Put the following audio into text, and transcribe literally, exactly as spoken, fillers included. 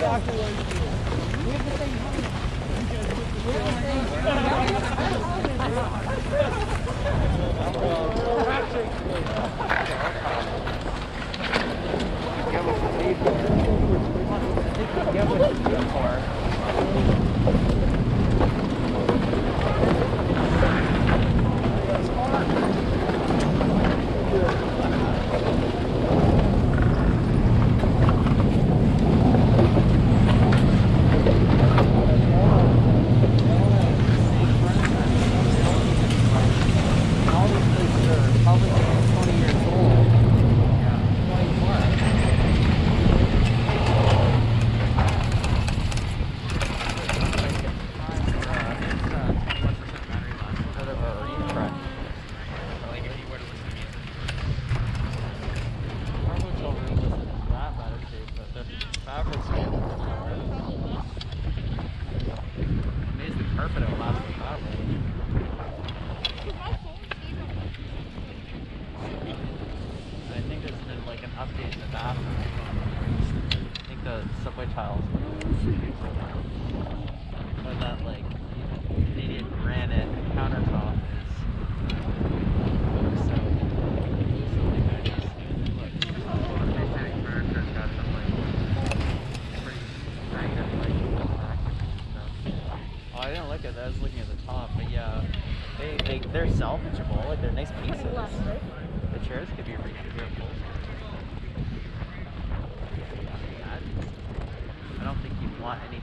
exactly what it's doing. We have the same helmet. update in the bathroom. I think the subway tiles or that like Canadian granite countertop is so so nice. Look, Titanic furniture's got some like pretty magnet like stuff. Oh, I didn't look at that. I was looking at the top, but yeah, they they they're salvageable. Like they're nice pieces. The chairs could be repairable. I don't think you'd want any